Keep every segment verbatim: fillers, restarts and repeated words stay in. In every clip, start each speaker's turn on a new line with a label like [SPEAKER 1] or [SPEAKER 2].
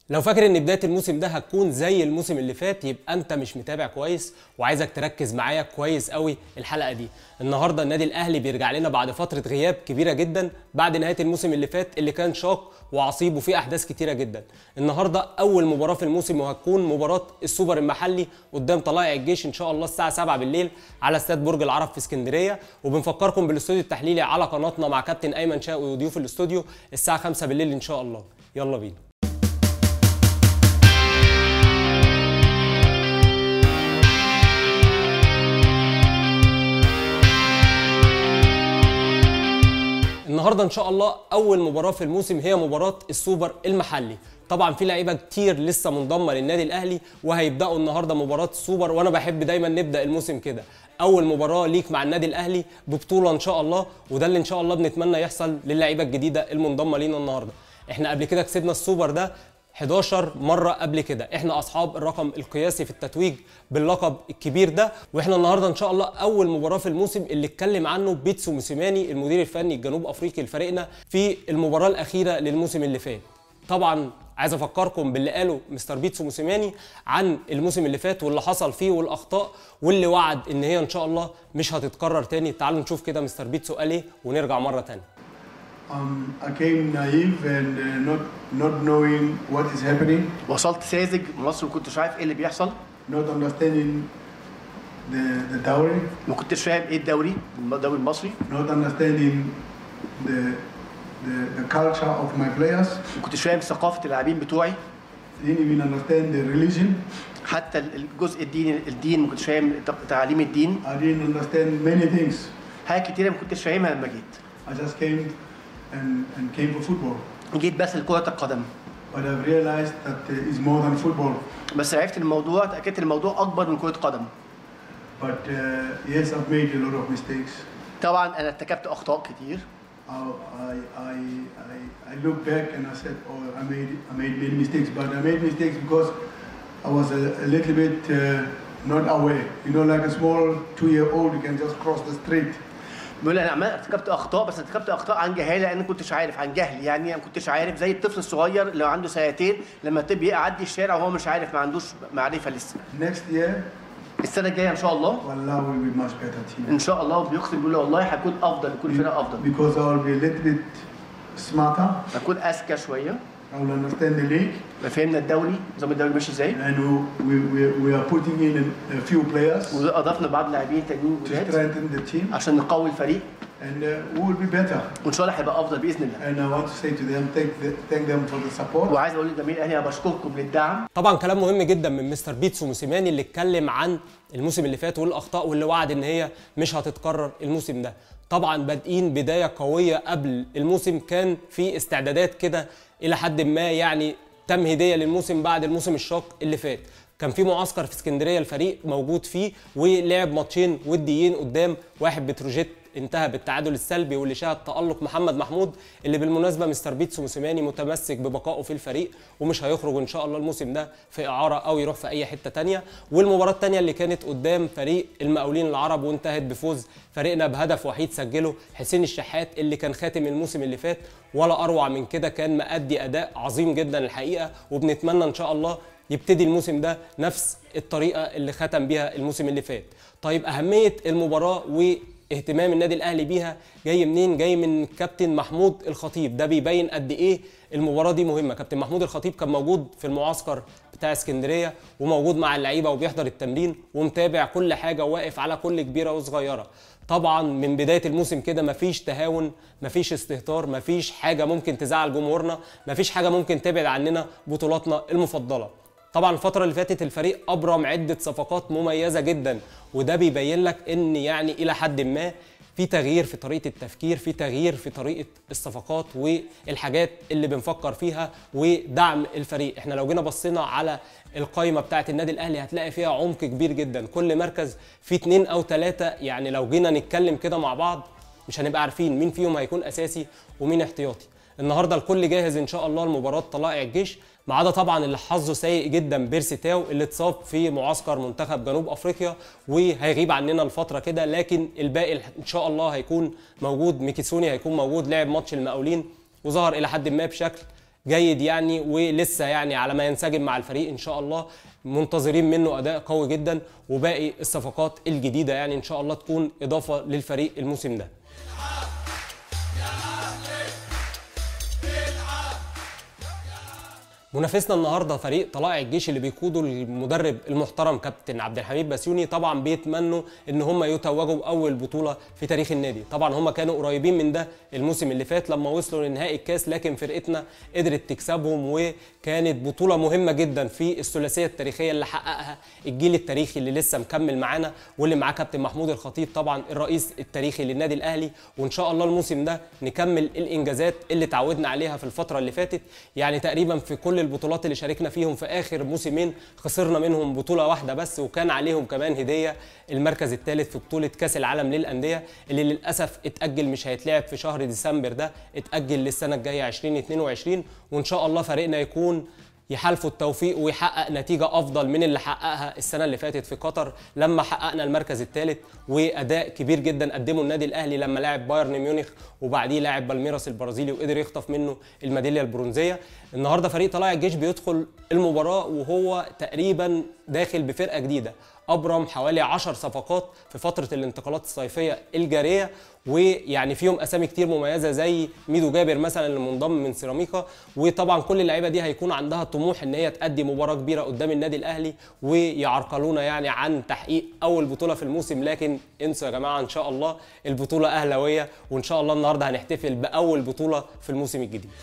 [SPEAKER 1] لو فاكر ان بدايه الموسم ده هتكون زي الموسم اللي فات يبقى انت مش متابع كويس، وعايزك تركز معايا كويس قوي الحلقه دي. النهارده النادي الاهلي بيرجع لنا بعد فتره غياب كبيره جدا بعد نهايه الموسم اللي فات اللي كان شاق وعصيب وفيه احداث كتيره جدا. النهارده اول مباراه في الموسم وهتكون مباراه السوبر المحلي قدام طلائع الجيش ان شاء الله الساعه سبعة بالليل على استاد برج العرب في اسكندريه، وبنفكركم بالاستوديو التحليلي على قناتنا مع كابتن ايمن شاوي وضيوف الاستوديو الساعه خمسة بالليل ان شاء الله. يلا بينا. النهارده ان شاء الله اول مباراه في الموسم هي مباراه السوبر المحلي. طبعا في لعيبه كتير لسه منضمه للنادي الاهلي وهيبداوا النهارده مباراه السوبر، وانا بحب دايما نبدا الموسم كده، اول مباراه ليك مع النادي الاهلي ببطوله ان شاء الله، وده اللي ان شاء الله بنتمنى يحصل للعيبه الجديده المنضمه لينا النهارده. احنا قبل كده كسبنا السوبر ده حداشر مره قبل كده، احنا اصحاب الرقم القياسي في التتويج باللقب الكبير ده، واحنا النهارده ان شاء الله اول مباراه في الموسم اللي اتكلم عنه بيتسو موسيماني المدير الفني الجنوب افريقي لفريقنا في المباراه الاخيره للموسم اللي فات. طبعا عايز افكركم باللي قاله مستر بيتسو موسيماني عن الموسم اللي فات واللي حصل فيه والاخطاء واللي وعد ان هي ان شاء الله مش هتتكرر تاني. تعالوا نشوف كده مستر بيتسو قال ايه ونرجع مره تانيه.
[SPEAKER 2] Um, I came naive and uh, not not knowing what is happening.
[SPEAKER 3] وصلت ساذج مصر ما كنتش عارف ايه اللي بيحصل.
[SPEAKER 2] Not understanding the the dowry.
[SPEAKER 3] ما كنتش فاهم ايه الدوري الدوري المصري.
[SPEAKER 2] Not understanding the the the culture of my players.
[SPEAKER 3] ما كنتش فاهم ثقافة اللاعبين بتوعي.
[SPEAKER 2] Didn't even understand the religion.
[SPEAKER 3] حتى الجزء الديني الدين ما كنتش فاهم تعاليم الدين.
[SPEAKER 2] I didn't understand many things.
[SPEAKER 3] حاجات كتيرة ما كنتش فاهمها لما جيت.
[SPEAKER 2] I just came and and came for football.
[SPEAKER 3] جيت بس لكرة القدم.
[SPEAKER 2] But I've realized that it's more than football.
[SPEAKER 3] بس عرفت الموضوع، اتأكدت الموضوع أكبر من كرة قدم.
[SPEAKER 2] But uh, yes, I've made a lot of mistakes.
[SPEAKER 3] طبعا أنا ارتكبت أخطاء كتير.
[SPEAKER 2] I I I I look back and I said, oh, I made I made many mistakes, but I made mistakes because I was a, a little bit uh, not aware. You know, like a small two-year-old, you can just cross the street.
[SPEAKER 3] بيقول انا عمال ارتكبت اخطاء، بس ارتكبت اخطاء عن جهاله لان ما كنتش عارف، عن جهل يعني ما كنتش عارف، زي الطفل الصغير اللي عنده سنتين لما تبقى يعدي الشارع وهو مش عارف، ما عندوش معرفه لسه.
[SPEAKER 2] Next year
[SPEAKER 3] السنه الجايه ان شاء الله
[SPEAKER 2] والله will be much better team.
[SPEAKER 3] ان شاء الله، وبيقسم بيقول والله هكون افضل، كل فرقه افضل.
[SPEAKER 2] Because I will be a little bit smarter.
[SPEAKER 3] هكون اذكى شويه.
[SPEAKER 2] I will understand the league.
[SPEAKER 3] فهمنا الدوري، نظام الدوري ماشي ازاي.
[SPEAKER 2] And we we we are putting in a few players.
[SPEAKER 3] واضفنا بعض لاعبين تانيين
[SPEAKER 2] جداد. To strengthen the team.
[SPEAKER 3] عشان نقوي الفريق.
[SPEAKER 2] And uh, we will be better.
[SPEAKER 3] وان شاء الله هيبقى افضل باذن الله.
[SPEAKER 2] And I want to say to them, thank the, thank them for the support.
[SPEAKER 3] وعايز اقول لجميع الاهلي انا بشكركم للدعم.
[SPEAKER 1] طبعا كلام مهم جدا من مستر بيتسو موسيماني اللي اتكلم عن الموسم اللي فات والاخطاء واللي وعد ان هي مش هتتكرر الموسم ده. طبعا بادئين بدايه قويه قبل الموسم، كان في استعدادات كده الى حد ما يعني تمهيديه للموسم بعد الموسم الشاق اللي فات. كان في معسكر في اسكندريه الفريق موجود فيه ولعب ماتشين وديين قدام واحد بتروجيت انتهى بالتعادل السلبي، واللي شهد تألق محمد محمود اللي بالمناسبه مستر بيتسو موسيماني متمسك ببقائه في الفريق ومش هيخرج ان شاء الله الموسم ده في اعاره او يروح في اي حته ثانيه. والمباراه الثانيه اللي كانت قدام فريق المقاولين العرب وانتهت بفوز فريقنا بهدف وحيد سجله حسين الشحات اللي كان خاتم الموسم اللي فات، ولا اروع من كده، كان مأدي اداء عظيم جدا الحقيقه، وبنتمنى ان شاء الله يبتدي الموسم ده نفس الطريقه اللي ختم بيها الموسم اللي فات. طيب اهميه المباراه و اهتمام النادي الاهلي بيها جاي منين؟ جاي من كابتن محمود الخطيب، ده بيبين قد ايه المباراه دي مهمه. كابتن محمود الخطيب كان موجود في المعسكر بتاع اسكندريه وموجود مع اللعيبه وبيحضر التمرين ومتابع كل حاجه وواقف على كل كبيره وصغيره. طبعا من بدايه الموسم كده مفيش تهاون، مفيش استهتار، مفيش حاجه ممكن تزعل جمهورنا، مفيش حاجه ممكن تبعد عننا بطولاتنا المفضله. طبعا الفترة اللي فاتت الفريق أبرم عدة صفقات مميزة جدا، وده بيبين لك إن يعني إلى حد ما في تغيير في طريقة التفكير، في تغيير في طريقة الصفقات والحاجات اللي بنفكر فيها ودعم الفريق. احنا لو جينا بصينا على القائمة بتاعة النادي الأهلي هتلاقي فيها عمق كبير جدا، كل مركز فيه اتنين أو تلاتة، يعني لو جينا نتكلم كده مع بعض مش هنبقى عارفين مين فيهم هيكون أساسي ومين احتياطي. النهارده الكل جاهز ان شاء الله لمباراه طلائع الجيش، ما عدا طبعا اللي حظه سيء جدا بيرسي تاو اللي اتصاب في معسكر منتخب جنوب افريقيا وهيغيب عننا الفتره كده، لكن الباقي ان شاء الله هيكون موجود. ميكيسوني هيكون موجود، لعب ماتش المقاولين وظهر الى حد ما بشكل جيد يعني، ولسه يعني على ما ينسجم مع الفريق ان شاء الله منتظرين منه اداء قوي جدا، وباقي الصفقات الجديده يعني ان شاء الله تكون اضافه للفريق الموسم ده. منافسنا النهارده فريق طلائع الجيش اللي بيقوده المدرب المحترم كابتن عبد الحميد بسيوني. طبعا بيتمنوا ان هم يتوجوا باول بطوله في تاريخ النادي. طبعا هم كانوا قريبين من ده الموسم اللي فات لما وصلوا لنهائي الكاس، لكن فرقتنا قدرت تكسبهم، وكانت بطوله مهمه جدا في الثلاثيه التاريخيه اللي حققها الجيل التاريخي اللي لسه مكمل معانا، واللي معاه كابتن محمود الخطيب طبعا الرئيس التاريخي للنادي الاهلي. وان شاء الله الموسم ده نكمل الانجازات اللي تعودنا عليها في الفتره اللي فاتت. يعني تقريبا في كل البطولات اللي شاركنا فيهم في اخر موسمين خسرنا منهم بطوله واحده بس، وكان عليهم كمان هديه المركز الثالث في بطوله كاس العالم للانديه اللي للاسف اتاجل، مش هيتلعب في شهر ديسمبر ده، اتاجل للسنه الجايه ألفين واثنين وعشرين. وان شاء الله فريقنا يكون يحالفوا التوفيق ويحقق نتيجه افضل من اللي حققها السنه اللي فاتت في قطر لما حققنا المركز الثالث، واداء كبير جدا قدمه النادي الاهلي لما لعب بايرن ميونخ وبعديه لاعب بالميراس البرازيلي وقدر يخطف منه الميداليه البرونزيه. النهارده فريق طلائع الجيش بيدخل المباراه وهو تقريبا داخل بفرقه جديده، ابرم حوالي عشر صفقات في فتره الانتقالات الصيفيه الجاريه، ويعني فيهم اسامي كتير مميزه زي ميدو جابر مثلا اللي منضم من سيراميكا. وطبعا كل اللعيبه دي هيكون عندها طموح ان هي تأدي مباراه كبيره قدام النادي الاهلي ويعرقلونا يعني عن تحقيق اول بطوله في الموسم. لكن انسوا يا جماعه، ان شاء الله البطوله اهلاويه، وان شاء الله النهارده هنحتفل باول بطوله في الموسم الجديد.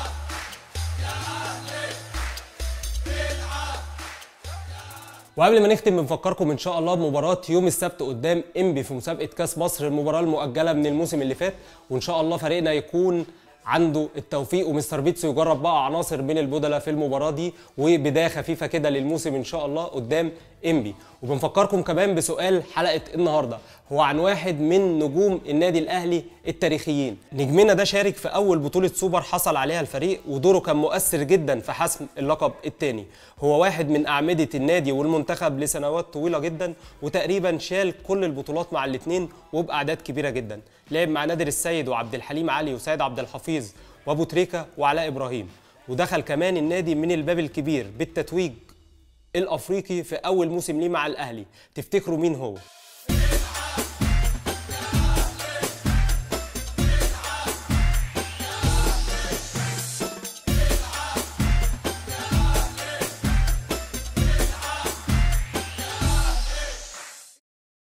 [SPEAKER 1] وقبل ما نختم بنفكركم ان شاء الله بمباراه يوم السبت قدام انبي في مسابقه كاس مصر، المباراه المؤجله من الموسم اللي فات. وان شاء الله فريقنا يكون عنده التوفيق ومستر بيتسو يجرب بقى عناصر من البدلاء في المباراه دي، وبدايه خفيفه كده للموسم ان شاء الله قدام انبي. وبنفكركم كمان بسؤال حلقه النهارده، هو عن واحد من نجوم النادي الاهلي التاريخيين. نجمنا ده شارك في اول بطوله سوبر حصل عليها الفريق، ودوره كان مؤثر جدا في حسم اللقب الثاني. هو واحد من اعمده النادي والمنتخب لسنوات طويله جدا، وتقريبا شال كل البطولات مع الاثنين وباعداد كبيره جدا. لعب مع نادر السيد وعبد الحليم علي وسيد عبد الحفيظ وابو تريكه وعلاء ابراهيم، ودخل كمان النادي من الباب الكبير بالتتويج الافريقي في اول موسم ليه مع الاهلي. تفتكروا مين هو؟